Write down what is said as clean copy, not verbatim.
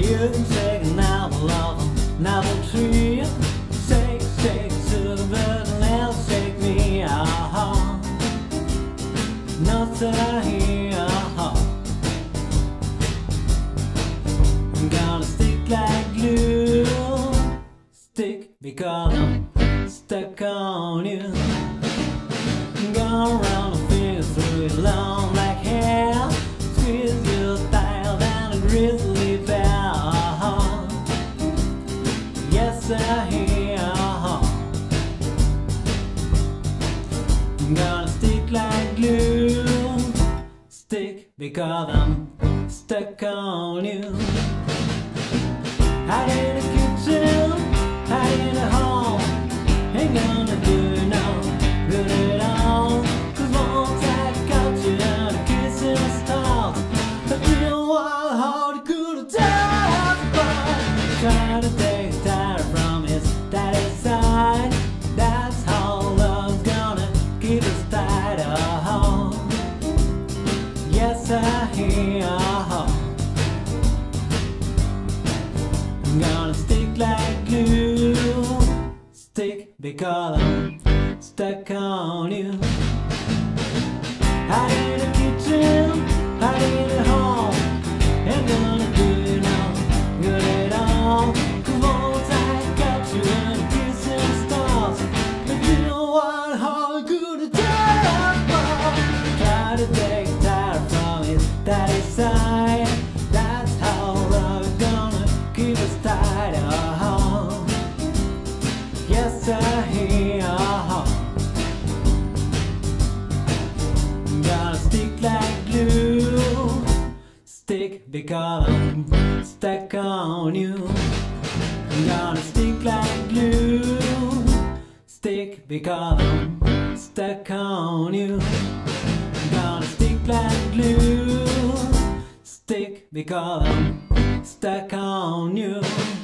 You can shake an apple off an apple tree. Shake, shake, silver, and they'll shake me. Nothing here. I'm gonna stick like glue. Stick because I'm stuck on you. I'm gonna run my fingers through your long black hair. Squeeze your style down a grizzly bear. Yes, I hear. I'm gonna stick like glue. Stick because I'm stuck on you. Out in the kitchen, out in the hall, ain't gonna do no good at all. 'Cause once I got you and a kiss in the stars, I feel wild hard could have died. Trying to take the tire from his daddy's side. That's how love's gonna keep us tied. Yes, I hear. I'm gonna stick like glue. Stick because I'm stuck on you. Out in the kitchen, out in the hall, ain't gonna do you no good at all. 'Cause once I got you and a kiss in the stars, but you know what, how good it does. Try to take a tire from his daddy's side. That's how love's gonna keep us tied. Yes, I hear. I'm gonna stick like glue. Stick because I'm stuck on you. I'm gonna stick like glue. Stick because I'm stuck on you. I'm gonna stick like glue. Stick because I'm stuck on you.